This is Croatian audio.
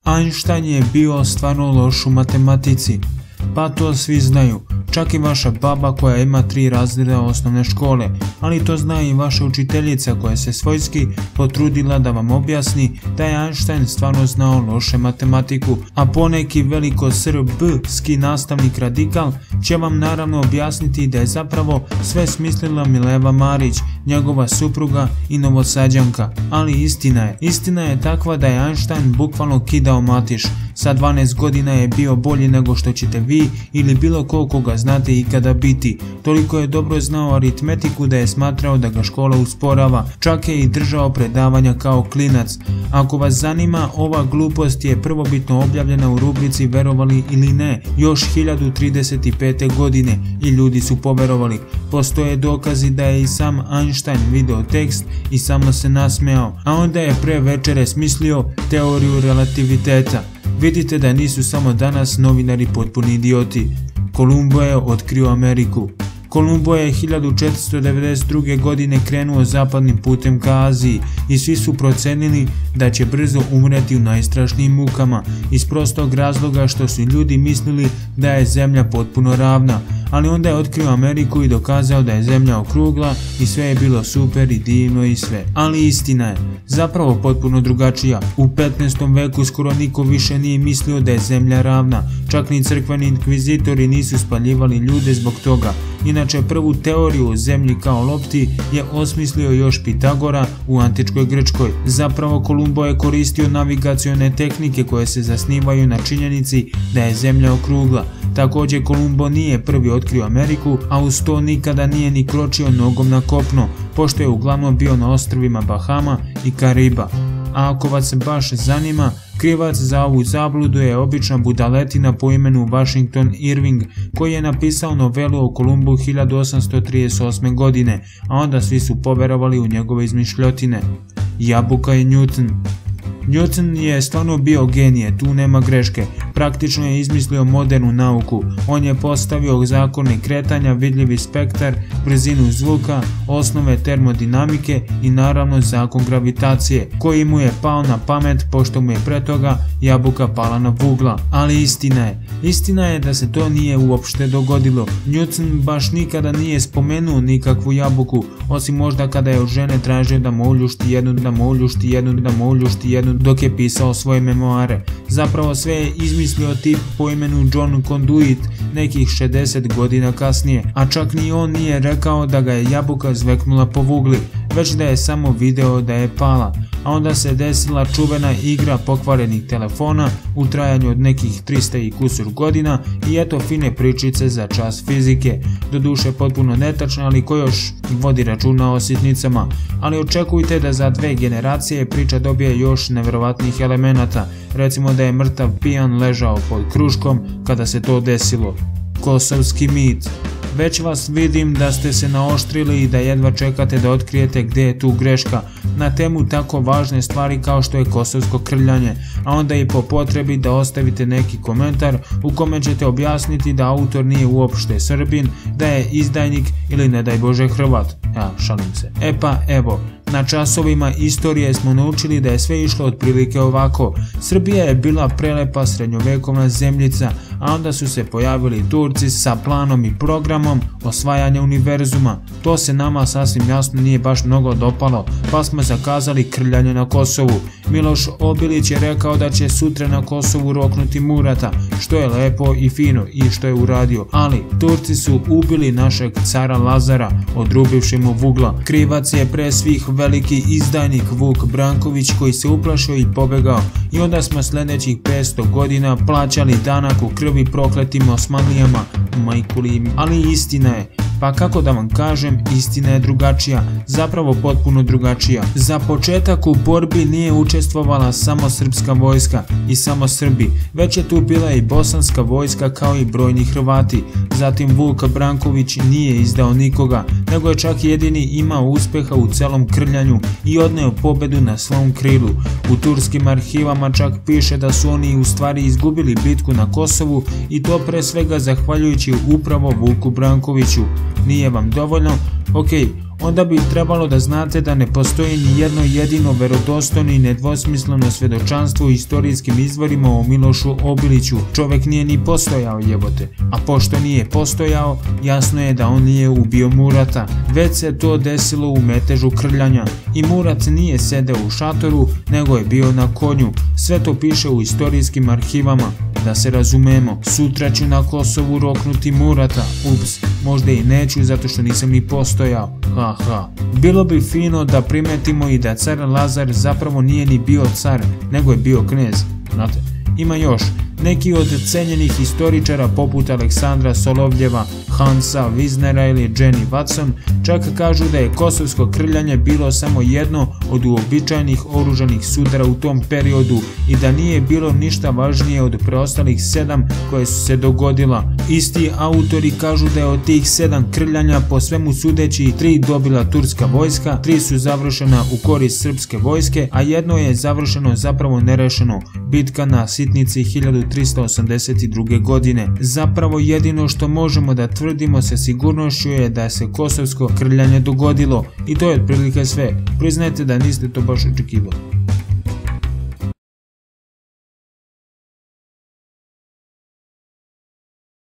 Einstein je bio stvarno loš u matematici. Pa to svi znaju, čak i vaša baba koja ima 3 razreda osnovne škole, ali to zna i vaša učiteljica koja se svojski potrudila da vam objasni da je Einstein stvarno znao loše matematiku, a poneki veliko srbski nastavnik radikal će vam naravno objasniti da je zapravo sve smislila Mileva Marić, njegova supruga i Novosađanka. Ali istina je takva da je Einstein bukvalno kidao matiš. Sa 12 godina je bio bolji nego što ćete vi ili bilo koga znate ikada biti. Toliko je dobro znao aritmetiku da je smatrao da ga škola usporava, čak je i držao predavanja kao klinac. Ako vas zanima, ova glupost je prvobitno objavljena u rubrici Verovali ili ne, još 1035. godine i ljudi su poverovali. Postoje dokazi da je i sam Einstein video tekst i samo se nasmejao, a onda je pre večere smislio teoriju relativiteta. Vidite da nisu samo danas novinari potpuni idioti. Kolumbo je otkrio Ameriku. Kolumbo je 1492. godine krenuo zapadnim putem ka Aziji i svi su procenili da će brzo umreti u najstrašnijim mukama, iz prostog razloga što su ljudi mislili da je zemlja potpuno ravna, ali onda je otkrio Ameriku i dokazao da je zemlja okrugla i sve je bilo super i divno i sve. Ali istina je zapravo potpuno drugačija. U 15. veku skoro niko više nije mislio da je zemlja ravna, čak ni crkveni inkvizitori nisu spaljivali ljude zbog toga. Inače, prvu teoriju o zemlji kao lopti je osmislio još Pitagora u antičkoj Grčkoj. Zapravo Kolumbo je koristio navigacione tehnike koje se zasnivaju na činjenici da je zemlja okrugla. Također Kolumbo nije prvi otkrio Ameriku, a uz to nikada nije ni kročio nogom na kopno, pošto je uglavnom bio na ostrvima Bahama i Kariba. A ako vas se baš zanima, krivac za ovu zabludu je obična budaletina po imenu Washington Irving, koji je napisao novelu o Kolumbu 1838. godine, a onda svi su poverovali u njegove izmišljotine. Jabuka i Newton. Newton je stvarno bio genije, tu nema greške. Praktično je izmislio modernu nauku. On je postavio zakone kretanja, vidljivi spektar, brzinu zvuka, osnove termodinamike i naravno zakon gravitacije, koji mu je pao na pamet pošto mu je pre toga jabuka pala na vugla. Ali istina je da se to nije uopšte dogodilo. Newton baš nikada nije spomenuo nikakvu jabuku, osim možda kada je od žene tražio da mu uljušti jednu dok je pisao svoje memoare. Zapravo sve je izmislio tip po imenu John Conduit nekih 60 godina kasnije, a čak ni on nije rekao da ga je jabuka zveknula po vugli, već da je samo video da je pala. A onda se desila čuvena igra pokvarenih telefona u trajanju od nekih 300 i kusur godina i eto fine pričice za čas fizike. Doduše potpuno netačna, ali ko još vodi računa o sitnicama. Ali očekujte da za 2 generacije priča dobije još nevjerovatnih elemenata. Recimo da je mrtav pijan ležao pod kruškom kada se to desilo. Kosovski mit. Već vas vidim da ste se naoštrili i da jedva čekate da otkrijete gdje je tu greška na temu tako važne stvari kao što je kosovsko krljanje, a onda i po potrebi da ostavite neki komentar u kome ćete objasniti da autor nije uopšte Srbin, da je izdajnik ili ne daj Bože Hrvat. Ja šalim se. E pa evo, na časovima istorije smo naučili da je sve išlo otprilike ovako. Srbija je bila prelepa srednjovekovna zemljica, a onda su se pojavili Turci sa planom i programom osvajanja univerzuma. To se nama sasvim jasno nije baš mnogo dopalo, pa smo zakazali krljanje na Kosovu. Miloš Obilić je rekao da će sutra na Kosovu roknuti Murata, što je lepo i fino i što je uradio, ali Turci su ubili našeg cara Lazara, odrubivši mu vugla. Krivac je pre svih veliki izdajnik Vuk Branković koji se uplašio i pobegao, i onda smo sljedećih 500 godina plaćali danak u krvi prokletim Osmanlijama, majkulim. Ali istina je, pa kako da vam kažem, istina je drugačija, zapravo potpuno drugačija. Za početak u borbi nije učestvovala samo srpska vojska i samo Srbi, već je tu bila i bosanska vojska kao i brojni Hrvati. Zatim Vuk Branković nije izdao nikoga, nego je čak jedini imao uspeha u celom krljanju i odneo pobedu na svom krilu. U turskim arhivama čak piše da su oni u stvari izgubili bitku na Kosovu, i to pre svega zahvaljujući upravo Vuku Brankoviću. Nije vam dovoljno? Ok, onda bi trebalo da znate da ne postoji ni jedno jedino verodostojno i nedvosmisleno svedočanstvo u istorijskim izvorima o Milošu Obiliću. Čovjek nije ni postojao, jebote. A pošto nije postojao, jasno je da on nije ubio Murata. Već se to desilo u metežu Krljanja i Murat nije sedeo u šatoru, nego je bio na konju. Sve to piše u istorijskim arhivama. Da se razumemo, sutra ću na Kosovu roknuti Murata. Ups, možda i neću zato što nisam ni postojao. Haha. Bilo bi fino da primetimo i da car Lazar zapravo nije ni bio car, nego je bio knez. Znate, ima još. Neki od cenjenih historičara poput Aleksandra Solovljeva, Hansa Wiesnera ili Jenny Watson čak kažu da je kosovsko Krljanje bilo samo jedno od uobičajenih oružanih sudara u tom periodu i da nije bilo ništa važnije od preostalih 7 koje su se dogodila. Isti autori kažu da je od tih 7 Krljanja po svemu sudeći 3 dobila turska vojska, 3 su završena u korist srpske vojske, a jedno je završeno zapravo nerešeno, bitka na Sitnici 1382. godine. Zapravo jedino što možemo da tvrdimo sa sigurnošću je da se kosovsko Krljanje dogodilo i to je otprilike sve. Priznajte da niste to baš očekivali.